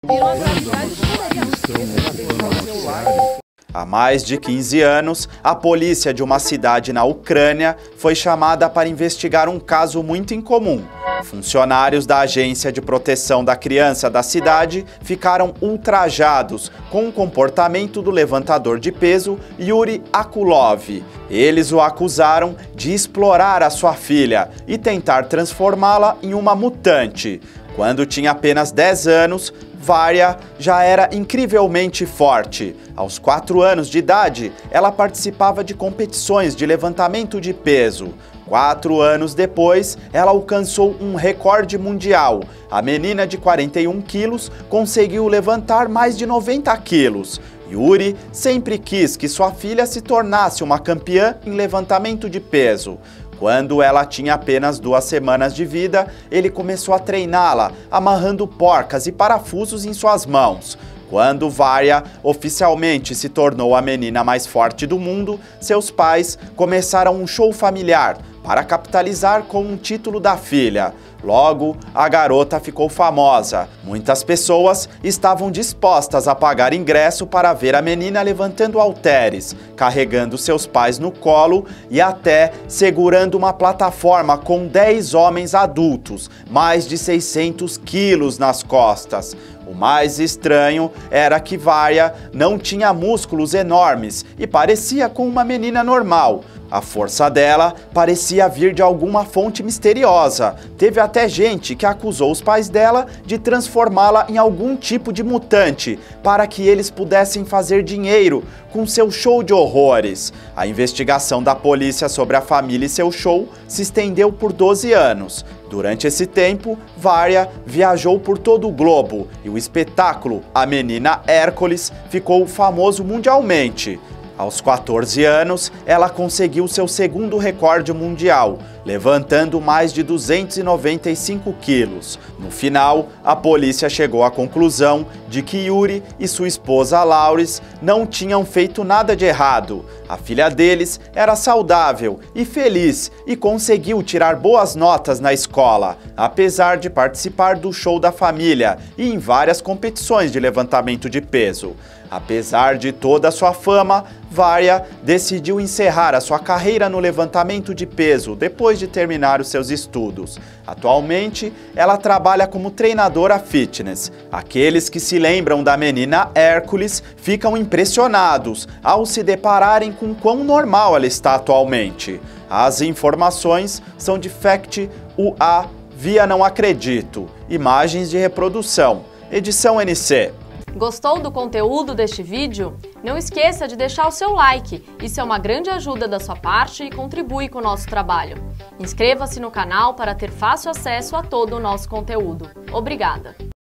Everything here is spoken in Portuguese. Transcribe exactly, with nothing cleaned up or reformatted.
Há mais de quinze anos, a polícia de uma cidade na Ucrânia foi chamada para investigar um caso muito incomum. Funcionários da Agência de Proteção da Criança da cidade ficaram ultrajados com o comportamento do levantador de peso Yuri Akulov. Eles o acusaram de explorar a sua filha e tentar transformá-la em uma mutante. Quando tinha apenas dez anos, Varia já era incrivelmente forte. Aos quatro anos de idade, ela participava de competições de levantamento de peso. Quatro anos depois, ela alcançou um recorde mundial. A menina de quarenta e um quilos conseguiu levantar mais de noventa quilos. Yuri sempre quis que sua filha se tornasse uma campeã em levantamento de peso. Quando ela tinha apenas duas semanas de vida, ele começou a treiná-la, amarrando porcas e parafusos em suas mãos. Quando Varia oficialmente se tornou a menina mais forte do mundo, seus pais começaram um show familiar para capitalizar com um título da filha. Logo, a garota ficou famosa. Muitas pessoas estavam dispostas a pagar ingresso para ver a menina levantando halteres, carregando seus pais no colo e até segurando uma plataforma com dez homens adultos, mais de seiscentos quilos nas costas. O mais estranho era que Varia não tinha músculos enormes e parecia com uma menina normal. A força dela parecia vir de alguma fonte misteriosa. Teve até gente que acusou os pais dela de transformá-la em algum tipo de mutante para que eles pudessem fazer dinheiro com seu show de horrores. A investigação da polícia sobre a família e seu show se estendeu por doze anos. Durante esse tempo, Varia viajou por todo o globo e o espetáculo A Menina Hércules ficou famoso mundialmente. Aos quatorze anos, ela conseguiu seu segundo recorde mundial, levantando mais de duzentos e noventa e cinco quilos. No final, a polícia chegou à conclusão de que Yuri e sua esposa Lauris não tinham feito nada de errado. A filha deles era saudável e feliz e conseguiu tirar boas notas na escola, apesar de participar do show da família e em várias competições de levantamento de peso. Apesar de toda a sua fama, Varia decidiu encerrar a sua carreira no levantamento de peso depois de terminar os seus estudos. Atualmente, ela trabalha como treinadora fitness. Aqueles que se lembram da menina Hércules ficam impressionados ao se depararem com quão normal ela está atualmente. As informações são de Fact U A via Não Acredito. Imagens de reprodução. Edição N C. Gostou do conteúdo deste vídeo? Não esqueça de deixar o seu like, isso é uma grande ajuda da sua parte e contribui com o nosso trabalho. Inscreva-se no canal para ter fácil acesso a todo o nosso conteúdo. Obrigada!